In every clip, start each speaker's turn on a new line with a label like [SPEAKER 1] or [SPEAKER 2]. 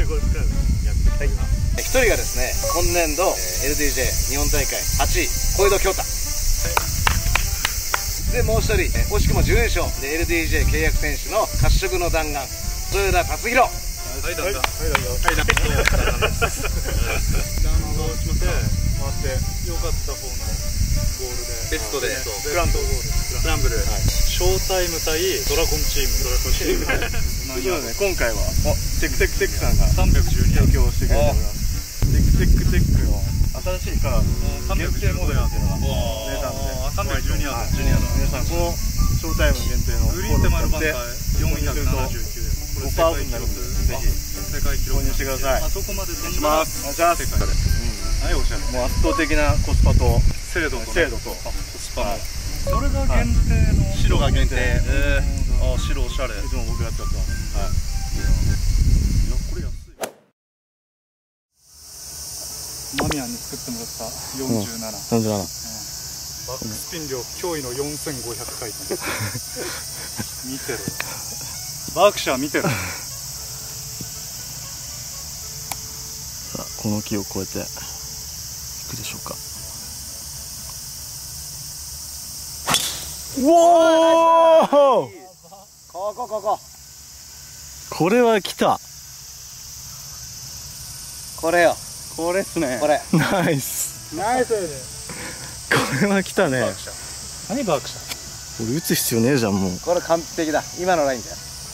[SPEAKER 1] ゴルフクラブやっております。
[SPEAKER 2] 1人がですね、今年度 LDJ 日本大会8位小江戸京太で、もう1人惜しくも準優勝で LDJ 契約選手の褐色の弾丸豊田達弘。
[SPEAKER 1] はい、どうぞ。弾道しまして回ってよかった方のゴールで
[SPEAKER 3] ベストで
[SPEAKER 1] グランドゴールスクランブル、ショータイム対ドラゴンチーム
[SPEAKER 2] 今回はテクテクテックさんが
[SPEAKER 1] 312
[SPEAKER 2] 提供してくれております。テクテクテックの新しいカラー限定モデルっていうのが出たんで、
[SPEAKER 1] 312ヤード、
[SPEAKER 2] 皆さんこのショータイム限定の
[SPEAKER 1] グリーン手前のバンカー479円、
[SPEAKER 2] 5%オフになるので、ぜひ
[SPEAKER 1] 世界記録
[SPEAKER 2] 購入してください。
[SPEAKER 1] あそこまで飛んだら
[SPEAKER 2] お願いします。
[SPEAKER 1] 世界です。はい、おしゃれ。
[SPEAKER 2] もう圧倒的なコスパと
[SPEAKER 1] 精度と
[SPEAKER 2] コスパの。
[SPEAKER 1] それが限定の
[SPEAKER 2] 白が限定。
[SPEAKER 1] あ、白おしゃれ。
[SPEAKER 2] いつも僕が使ってます。はい。
[SPEAKER 1] これ安い。マミヤに作ってもらった47。バックスピン量驚異の4500回転。見てる。バークシャー見てる。
[SPEAKER 2] さあ、この木を越えていくでしょうか。うおー、これは来た。これよ、これっすね。これナイスナイス。これは来たね。
[SPEAKER 1] 何バークシャー。
[SPEAKER 2] 俺打つ必要ねえじゃん。もうこれ完璧だ。今のラインだよ。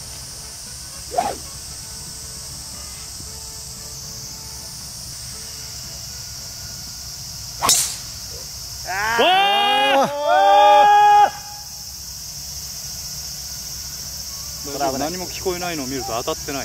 [SPEAKER 1] 何も聞こえないのを見ると当たってない。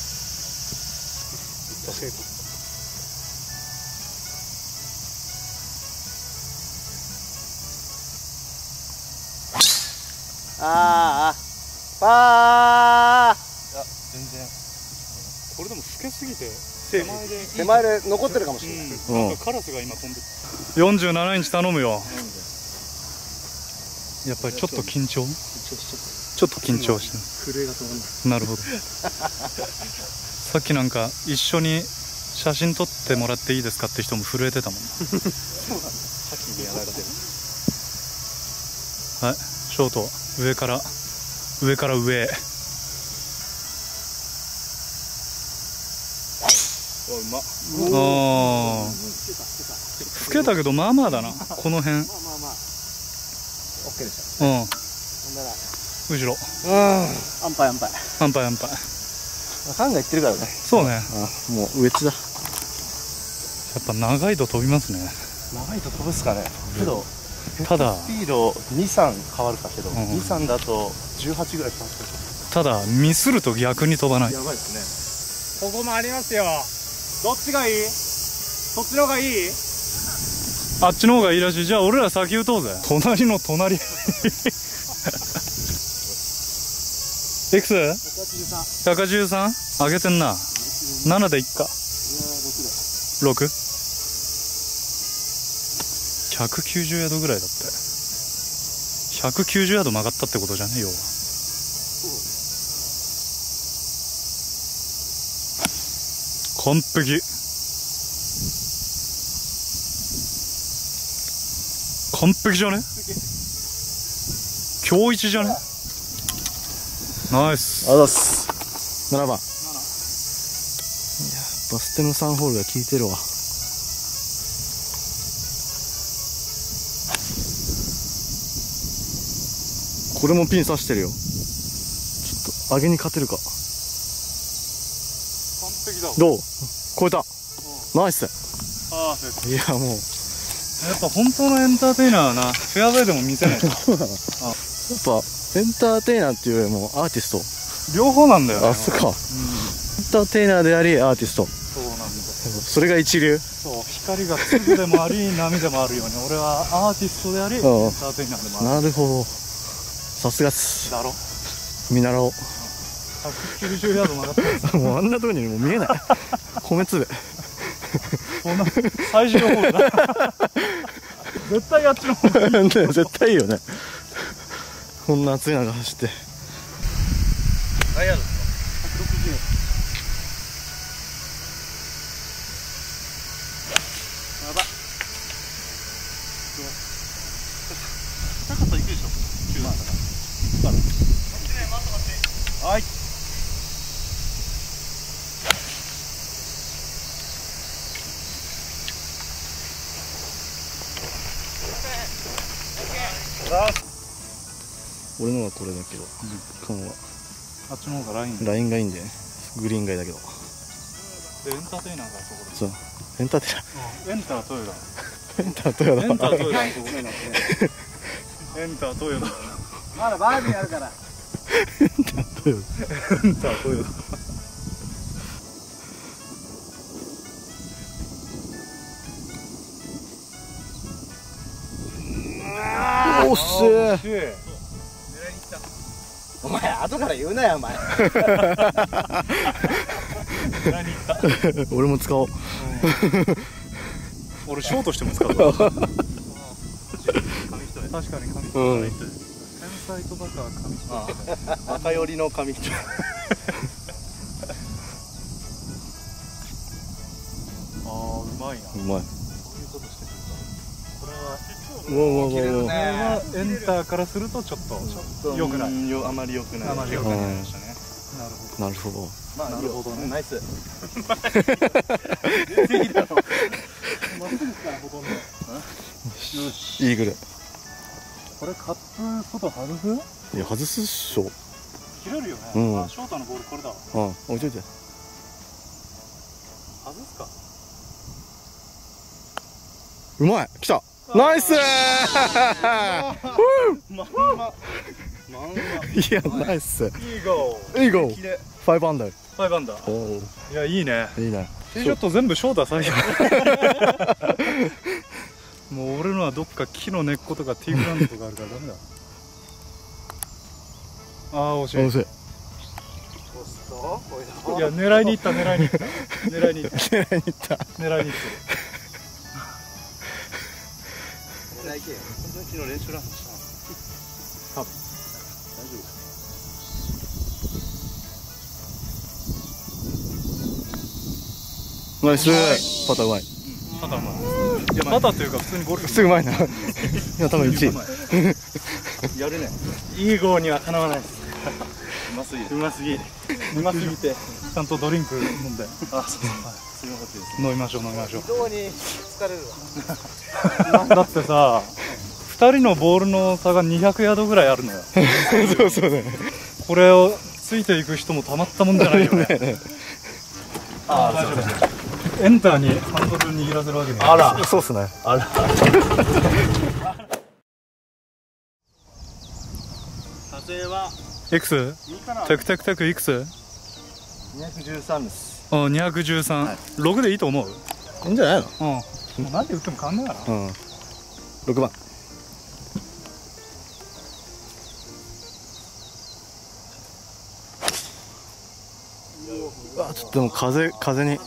[SPEAKER 2] ああ、全然
[SPEAKER 1] これでも透けすぎて
[SPEAKER 2] 手前で残ってるかもしれない。
[SPEAKER 1] なんかカラスが今飛んで47インチ頼むよ。やっぱりちょっと緊張して
[SPEAKER 2] 震えが止まらない。
[SPEAKER 1] なるほど。さっきなんか一緒に写真撮ってもらっていいですかって人も震えてたもんな。
[SPEAKER 2] 覇気にやられてる。
[SPEAKER 1] はい、ショート上から上へ。
[SPEAKER 2] うまっ。
[SPEAKER 1] 老けたけどまあまあだな、この辺。
[SPEAKER 2] オッケーでした。
[SPEAKER 1] 後ろ
[SPEAKER 2] 安牌
[SPEAKER 1] 安牌
[SPEAKER 2] ファンが言ってるからね。
[SPEAKER 1] そうね。
[SPEAKER 2] もうウエッジだ。
[SPEAKER 1] やっぱ長いと飛びますね。
[SPEAKER 2] 長いと飛ぶっすかね。けど
[SPEAKER 1] ただ
[SPEAKER 2] スピード2、3変わるかけど、2、3だと18ぐらい変わってる。
[SPEAKER 1] ただミスると逆に飛ばない。
[SPEAKER 2] やばいです
[SPEAKER 3] ここもありますよ。どっちがいい？そっちの方がいい？
[SPEAKER 1] あっちの方がいいらしい。じゃあ俺ら先打とうぜ。隣の隣。いくつ 183？ 上げてんな。7でいっか。6？ 190ヤードぐらいだって。190ヤード曲がったってことじゃね、要は。完璧。完璧じゃね？今日一じゃね？ナイス。
[SPEAKER 2] あざっす。7番。いや、バステの3ホールが効いてるわ。これもピン刺してるよ。ちょっと上げに勝てるか。
[SPEAKER 1] 完璧だわ。
[SPEAKER 2] どう？超えた。ナイス。
[SPEAKER 1] パーフェクト。
[SPEAKER 2] いや、もう
[SPEAKER 1] やっぱ本当のエンターテイナーはな、フェアウェイでも見せない。
[SPEAKER 2] やっぱエンターテイナーっていうよりもアーティスト。
[SPEAKER 1] 両方なんだよね。
[SPEAKER 2] あ、そっか。エンターテイナーでありアーティスト。
[SPEAKER 1] そうなんだ。
[SPEAKER 2] それが一流。
[SPEAKER 1] そう、光が粒でもあり波でもあるように、俺はアーティストでありエンターテイナーでもある。
[SPEAKER 2] なるほど。さすがっす。
[SPEAKER 1] だろ。
[SPEAKER 2] 見習おう。
[SPEAKER 1] 190ヤード曲がった。
[SPEAKER 2] もうあんなとこにもう見えない。米粒。
[SPEAKER 1] そんな最終ホールだ。絶対あっちの方がいい。
[SPEAKER 2] 絶対いいよね。こんな暑い中走って。
[SPEAKER 1] 何やるんですか？
[SPEAKER 2] はい。
[SPEAKER 4] 俺のはこれだけど、缶は
[SPEAKER 1] あっちの方がラインで
[SPEAKER 4] ラインがいいんで、グリーンがいいだけど。
[SPEAKER 1] エンターテイナーがそこで。
[SPEAKER 4] そう、エンターテイナー。
[SPEAKER 1] エンタートヨダ。
[SPEAKER 4] エンタートヨダ。
[SPEAKER 1] エンタートヨダ。エンタートヨダ。
[SPEAKER 3] まだバーディーあるから。
[SPEAKER 4] エンタートヨダ。
[SPEAKER 1] エンタートヨダ。
[SPEAKER 4] おっしゃ
[SPEAKER 3] お前後から言うなよお前。
[SPEAKER 4] 俺も使おう。
[SPEAKER 1] 俺ショートしても使うわ。確かに紙一重。天才とバカは紙一重。
[SPEAKER 4] 赤寄りの紙一重。
[SPEAKER 1] ああ、うまいな。
[SPEAKER 4] うまい。
[SPEAKER 1] これは
[SPEAKER 4] うわうわうわうわ。
[SPEAKER 1] これはエンターからするとちょっと良くない。
[SPEAKER 4] あまり良くない。
[SPEAKER 1] あまり良くないましたね。
[SPEAKER 4] なるほど。
[SPEAKER 3] まあ
[SPEAKER 1] なるほどね。
[SPEAKER 3] ナイス。
[SPEAKER 1] いいだろ。まっすぐからほとんど。よし。
[SPEAKER 4] イーグル。
[SPEAKER 1] これカップ外外す？
[SPEAKER 4] いや外すっしょ。
[SPEAKER 1] 切れるよね。
[SPEAKER 4] うん。
[SPEAKER 1] あ、ショートのボールこれだ。
[SPEAKER 4] 置いといて。
[SPEAKER 1] 外すか。
[SPEAKER 4] うまい。来た。ナイスー。いやナイス。
[SPEAKER 1] いいゴー。
[SPEAKER 4] いいゴー。5アンダー。
[SPEAKER 1] 5アンダー。
[SPEAKER 4] おお。
[SPEAKER 1] いやいいね。
[SPEAKER 4] いいね。
[SPEAKER 1] ティーショット全部ショートは最悪。もう俺のはどっか木の根っことかティーグラウンドとかあるからダメだ。ああ惜しい。
[SPEAKER 4] 惜しい。
[SPEAKER 1] いや狙いに行った狙いに行った狙いに行った
[SPEAKER 4] 狙いに行った。
[SPEAKER 1] 狙いに行ってる。
[SPEAKER 2] 本当に昨日練習ラウンドしたの？
[SPEAKER 1] 多分
[SPEAKER 2] 大丈夫。
[SPEAKER 4] ナイス。パターうまい。
[SPEAKER 1] パターうまい。いやパターというか普通にゴルフ
[SPEAKER 4] すぐうまいな。いや多分1位。
[SPEAKER 2] やるね。
[SPEAKER 1] いいゴーにはかなわないです。
[SPEAKER 2] うますぎる。
[SPEAKER 1] うますぎうますぎてちゃんとドリンク飲んで
[SPEAKER 2] あ、そうそう。すみませんです。
[SPEAKER 1] 飲みましょう飲みましょう。
[SPEAKER 3] 非常に疲れるわ。
[SPEAKER 1] だってさ2人のボールの差が200ヤードぐらいあるのよ。
[SPEAKER 4] そうそうね。
[SPEAKER 1] これをついていく人もたまったもんじゃないよね。ああ大丈夫。エンターにハンドル握らせるわけに
[SPEAKER 4] あら。そうっすね。
[SPEAKER 2] あら。撮影はい
[SPEAKER 1] くつ？テクテクテクいくつ
[SPEAKER 2] 213です。
[SPEAKER 1] あ、213、6でいいと思う。
[SPEAKER 4] いいんじゃないの？
[SPEAKER 1] うん。もう何で打っても変わんないから。
[SPEAKER 4] うん。6番。うわ、ちょっとでも風に。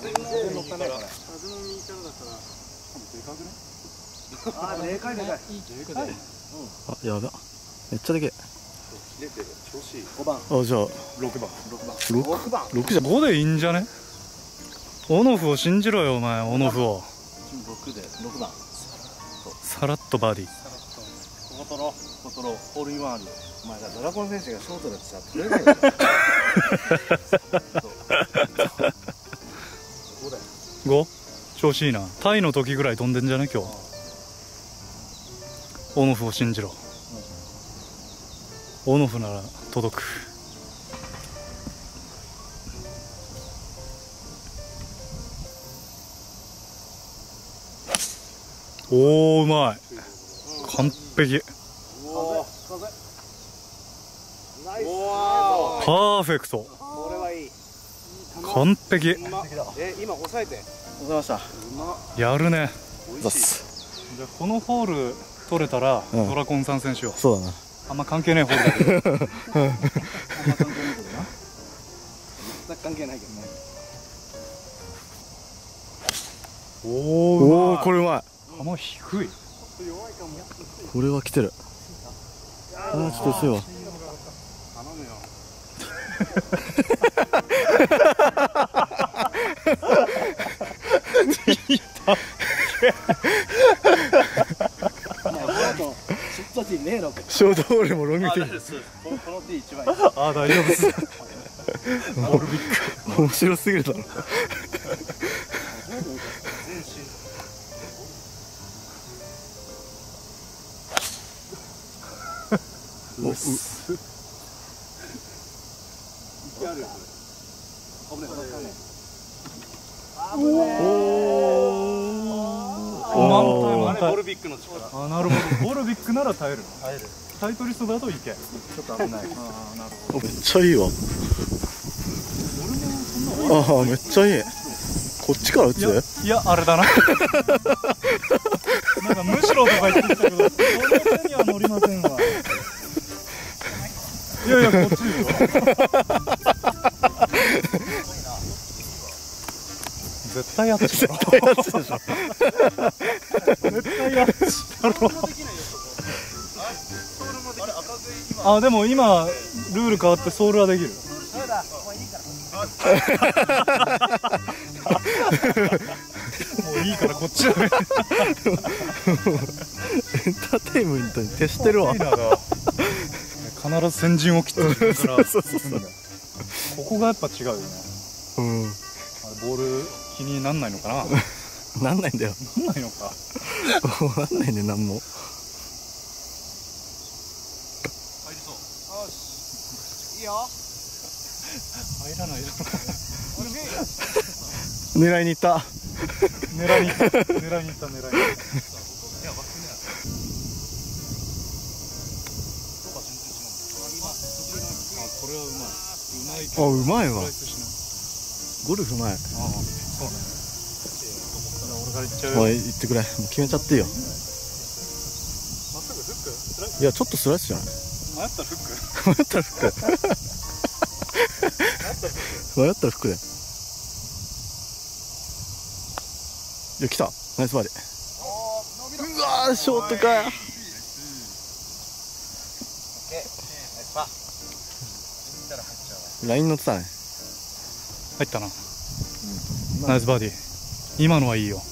[SPEAKER 3] あ、でかいでかい。
[SPEAKER 4] あ、やば。めっちゃでけえ。
[SPEAKER 2] 調子いい。
[SPEAKER 3] 5番。
[SPEAKER 4] あ、じゃあ
[SPEAKER 1] 6番。
[SPEAKER 4] 6番。6じゃん。
[SPEAKER 1] 5でいいんじゃね？オノフを信じろよお前、オノフを。
[SPEAKER 2] 6で6番。
[SPEAKER 1] さらっとバーディー。
[SPEAKER 2] 小トロホールインワンある。お前ドラゴン選手がショートだってさ取れないんだよ。
[SPEAKER 1] 5？調子いいな。タイの時ぐらい飛んでんじゃね今日。オノフを信じろ。オノフなら届く。おーうまい。完璧。
[SPEAKER 3] ナイス。
[SPEAKER 1] パーフェクト。
[SPEAKER 3] これはいい。
[SPEAKER 1] 完璧。
[SPEAKER 3] 今抑えて。
[SPEAKER 2] ございました。
[SPEAKER 1] やるね。
[SPEAKER 4] ざっす。
[SPEAKER 1] じゃあこのホール取れたら、ドラコン参戦しよう。
[SPEAKER 4] そうだな。
[SPEAKER 1] あんま関係ないホールだけど。
[SPEAKER 3] 全く関係ないけどね。
[SPEAKER 1] お
[SPEAKER 4] おお、これうまい。
[SPEAKER 1] 球低い。
[SPEAKER 4] これは来てる。あー、ちょっと薄いわ。
[SPEAKER 3] 頼むよ。ショートティーねえのか。
[SPEAKER 4] ショートホールもロングティー。
[SPEAKER 2] このティー一番いい。
[SPEAKER 1] ああ大丈夫です。 ボルビック
[SPEAKER 4] 面白すぎるだろ。
[SPEAKER 2] ボルビックの力。
[SPEAKER 1] あ、なるほど。ボルビックなら耐える。タイトリストだといけ。ちょっと危ない。ああ、なるほど。
[SPEAKER 4] めっちゃいいわ。ああ、めっちゃいい。こっちから打つ？
[SPEAKER 1] いや、あれだな。なんかむしろとか言ってきたけど、この手には乗りませんわ。いやいや、こっちですよ。絶対やっちだろ。絶対やっちでしょ。絶対やっちだろ。あ、でも今ルール変わってソールはできる。もういいからこっちだね。エンタ
[SPEAKER 4] ーテインメントに徹してるわ。
[SPEAKER 1] 必ず先陣を切ってるから。ここがやっぱ違うよね。ボール気になんないのかな。
[SPEAKER 4] なんないんだよ。
[SPEAKER 1] なんないのか。
[SPEAKER 4] なんないね、なんも。
[SPEAKER 2] 入りそう。よし。いいよ。
[SPEAKER 1] 入らないだろ。
[SPEAKER 4] 狙いに行った。
[SPEAKER 1] 狙いに行った。狙いに行った。狙いに行った。いや、バックね。これはうまい。うまいけど。
[SPEAKER 4] あ、うまいわ。ゴルフうまい。ああ、
[SPEAKER 1] そうね。俺から行っちゃうよ。
[SPEAKER 4] おい、行ってくれ。もう決めちゃっていいよ。
[SPEAKER 1] まっすぐフック？スライス？
[SPEAKER 4] いや、ちょっとスライスじゃない？
[SPEAKER 1] 迷ったらフック？
[SPEAKER 4] 迷ったらフック。迷ったらフックだよ。いや、来た。ナイスバーディ。うわー、ショートかよ。ライン乗ってたね。
[SPEAKER 1] 入ったな。ナイスバーディー。今のはいいよ。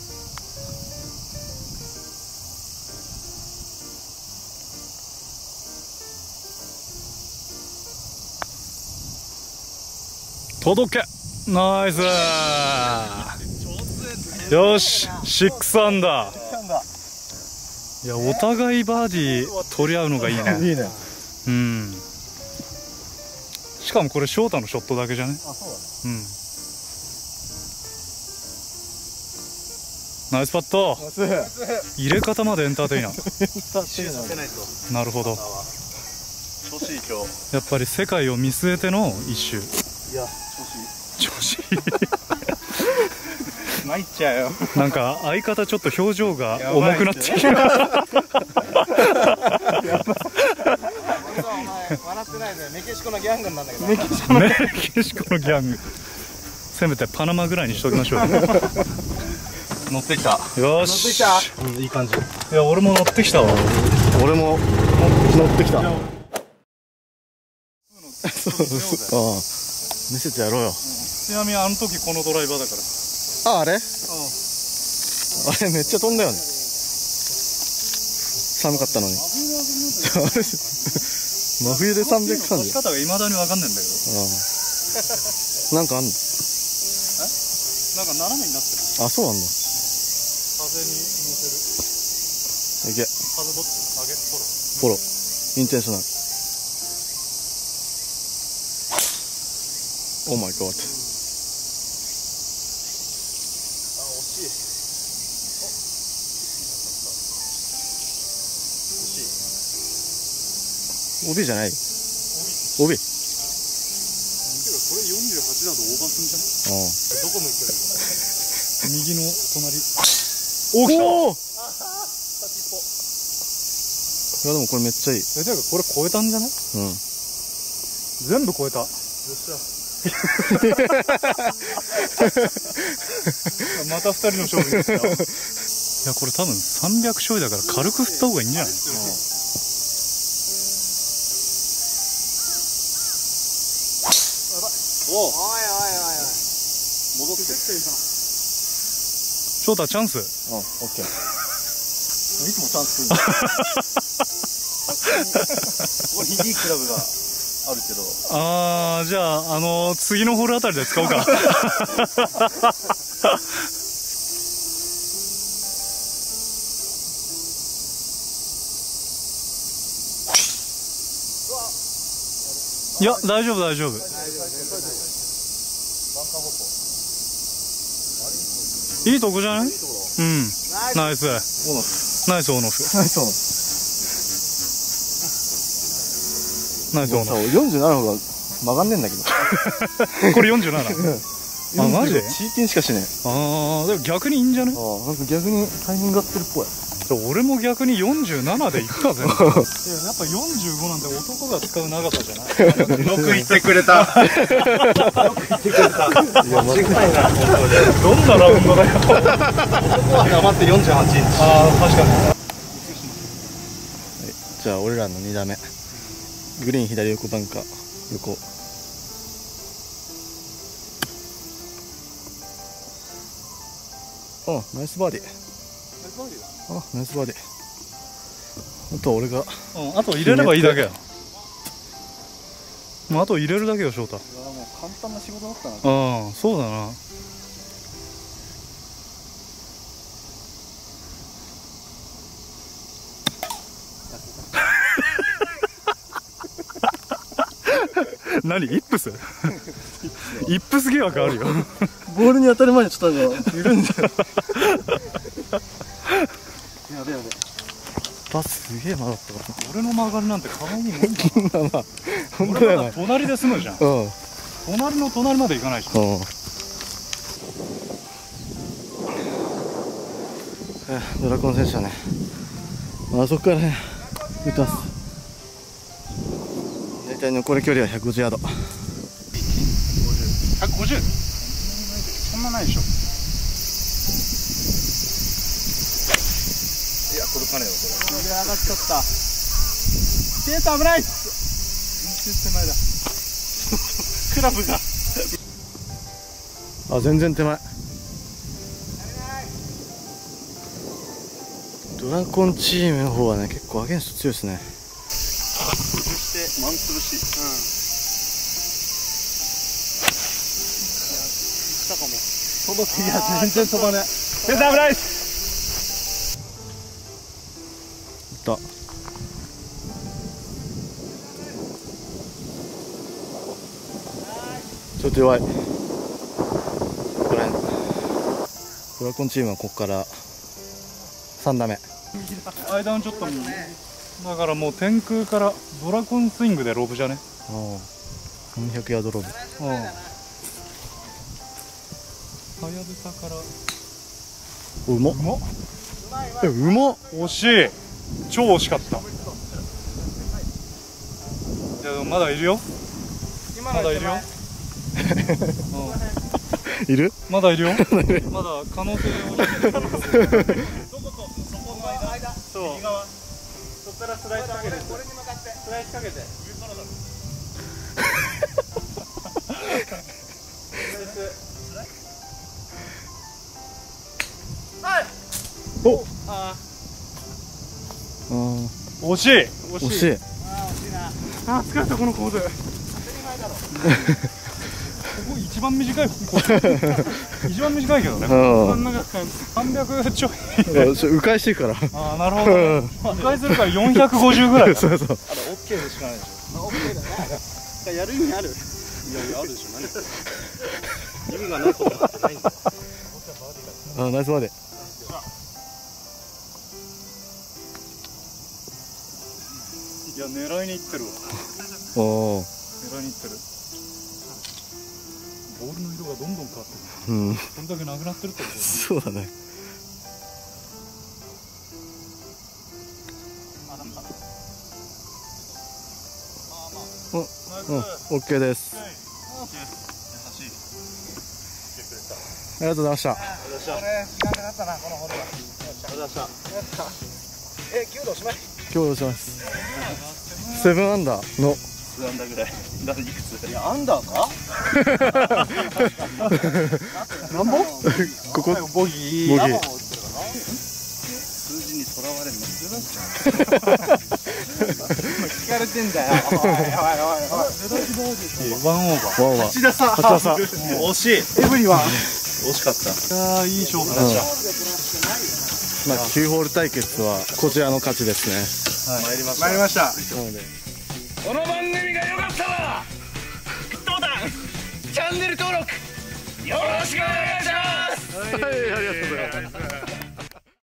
[SPEAKER 1] 届け。ナイス。よし、6アンダー。いや、お互いバーディー取り合うのがいいね。
[SPEAKER 4] いいね。
[SPEAKER 1] うん。しかもこれ翔太のショットだけじゃね。あ、そうだね。うん。ナイスパット。入れ方までエンターテイナー。なるほど。
[SPEAKER 2] 調子いい今日。
[SPEAKER 1] やっぱり世界を見据えての一周。
[SPEAKER 2] いや、
[SPEAKER 1] 調子いい。
[SPEAKER 2] 参っちゃうよ。
[SPEAKER 1] なんか相方ちょっと表情が重くなってきた。
[SPEAKER 2] 笑ってないで、メキシコのギャングなんだけど。メキ
[SPEAKER 1] シコのギャング。せめてパナマぐらいにしときましょう。
[SPEAKER 2] 乗ってきた。
[SPEAKER 1] よし。
[SPEAKER 2] 乗ってきた。うん、いい感じ。
[SPEAKER 1] いや、俺も乗ってきたわ。
[SPEAKER 4] 俺も乗ってきた。ああ、見せてやろうよ。
[SPEAKER 1] ちなみにあの時このドライバーだから。
[SPEAKER 4] あ、あれ？あれめっちゃ飛んだよね。寒かったのに。真冬で330。
[SPEAKER 1] 持ち方が未だに分かんないんだけど。
[SPEAKER 4] なんかあんの？
[SPEAKER 1] なんか斜めになってる。
[SPEAKER 4] あ、そうなんだ。
[SPEAKER 1] 風に乗せる。
[SPEAKER 4] いけ。
[SPEAKER 1] 風どっち？上げ？
[SPEAKER 4] フォロー。インテンショナル。オーマイゴッド。帯じゃない。帯。これ48だとオーバーすんじゃん。
[SPEAKER 1] どこ向いてるの？右の隣。
[SPEAKER 4] おお。いやでもこれめっちゃいい。
[SPEAKER 1] てかこれ超えたんじゃない？うん。全部超えた。よっしゃ。また2人の勝負ですよ。いやこれ多分300勝利だから軽く振った方がいいんじゃない？
[SPEAKER 2] おいおいおいおい、戻ってきて。
[SPEAKER 1] 翔太チャンス。
[SPEAKER 4] オッケー。いつもチャンスくる。
[SPEAKER 2] ここいいクラブがああるけど。
[SPEAKER 1] ああ、じゃあ次のホールあたりで使おうか。いや、大丈夫大丈夫。いいとこじゃない？うん。ナイス。ナイスオノフ。
[SPEAKER 4] ナイスオノフ。
[SPEAKER 1] ナイスオノフ。
[SPEAKER 4] 47の方が曲がんねえんだけど。
[SPEAKER 1] これ 47？ あ、マジで？
[SPEAKER 4] チーピンしかしねえ。
[SPEAKER 1] ああ、でも逆にいいんじゃね？
[SPEAKER 4] ああ、なんか逆にタイミング合ってるっぽい。
[SPEAKER 1] 俺も逆に47でいくかぜ。いや、やっぱ45なんて男が使う長さじゃない？
[SPEAKER 2] よく言ってくれた。よく言ってくれた。いや、間違いないな、本当に。
[SPEAKER 1] どんなラウンドだよ。
[SPEAKER 2] 男は黙って48インチ。
[SPEAKER 1] ああ、確かに。
[SPEAKER 4] じゃあ俺らの2打目。グリーン左横バンカー横。あ、ナイスバーディー。あ、ナイスバーディー。あとは俺が。
[SPEAKER 1] うん、あと入れればいいだけや。もうあと入れるだけよ、翔太。
[SPEAKER 2] もう簡単な仕事だったな。
[SPEAKER 1] うん、そうだな。何イップスイップス疑惑あるよ。
[SPEAKER 4] ボールに当たる前にちょっとなんか緩んでる。
[SPEAKER 2] やべやべ。
[SPEAKER 4] パスすげえ曲がったか
[SPEAKER 1] 俺の曲がりなんて可愛いもんだ。
[SPEAKER 4] ら。まあ、本当だ
[SPEAKER 1] 俺
[SPEAKER 4] よね。
[SPEAKER 1] まだ隣で住むじゃん。
[SPEAKER 4] うん。
[SPEAKER 1] 隣の隣まで行かないじゃん。
[SPEAKER 4] ドラコン選手はね、あそこからね、打ってます。大体残り距離は150ヤード。
[SPEAKER 1] 150？そんなないでしょ。
[SPEAKER 2] いや、届かねえよ、これ。
[SPEAKER 1] 上がっちゃった。ピエート危ない。全然手前だ。クラブが。
[SPEAKER 4] あ、全然手前。ドラコンチームの方はね、結構アゲンスト強いですね。
[SPEAKER 2] してマン潰し。来たかも。届く。いや、全然飛ばねえ。
[SPEAKER 1] ピエート危ない。
[SPEAKER 4] いった。ちょっと弱い。ここら辺。ドラコンチームはここから3打目。
[SPEAKER 1] 間のちょっとだからもう天空からドラゴンスイングでロブじゃね。
[SPEAKER 4] 400ヤードロブ。
[SPEAKER 1] はやぶさから
[SPEAKER 4] うまっ。うまっ。
[SPEAKER 1] 惜しい。超惜しかった。いやでもまだいるよ。まだいるよ。
[SPEAKER 4] いる？
[SPEAKER 1] まだいるよ。まだ可能性を。そう。右側。そこからスライスかけて。これに向かって。スライスかけて。
[SPEAKER 4] お。
[SPEAKER 1] 惜しい。
[SPEAKER 4] 惜しい。
[SPEAKER 1] あ、疲れたこのコース。ここ一番短い。一番短いけどね。真ん中300ちょい。
[SPEAKER 4] 迂回してるから。
[SPEAKER 1] ああ、なるほど。迂回するから450ぐらい。
[SPEAKER 4] そうそう。
[SPEAKER 2] あれ、オッケーでしかないでしょ。オッケーだね。やる意味ある。いや、あるでしょ。何。意味がないことはないんだ。
[SPEAKER 4] あ、ナイスバーディー。
[SPEAKER 1] いや、狙いにいってるわ。
[SPEAKER 4] おお。
[SPEAKER 1] 狙いにいってる。ボールの色がどんどん変わってくる。
[SPEAKER 4] うん。
[SPEAKER 1] これだけなくなってるってこと。
[SPEAKER 4] そうだね。オッケーです。ありがとうございました。
[SPEAKER 2] これ、時間かかったな、このホールは。ありがとうございました。9度おしまい。
[SPEAKER 4] 今日おします。7アンダーの。
[SPEAKER 2] 7アンダーぐらい。だっていくつ？いや、アンダーか？
[SPEAKER 1] なんぼ？
[SPEAKER 4] ここ
[SPEAKER 1] ボギー。
[SPEAKER 4] ボギー。
[SPEAKER 2] 数字にとらわれるの。
[SPEAKER 1] 機械
[SPEAKER 2] れてんだよ。おいおいおいおい。
[SPEAKER 1] ワンオーバー。
[SPEAKER 4] ワンワン。
[SPEAKER 2] 8打差。
[SPEAKER 4] 8打差。
[SPEAKER 2] 惜しい。エブリワン。惜しかった。
[SPEAKER 1] ああ、いい勝負だ。
[SPEAKER 4] まあ9ホール対決はこちらの勝ちですね。
[SPEAKER 2] 参りました。
[SPEAKER 4] なので
[SPEAKER 3] この番組が良かったらグッドボタン、チャンネル登録よろしくお願いします。
[SPEAKER 4] はい、ありがとうございます。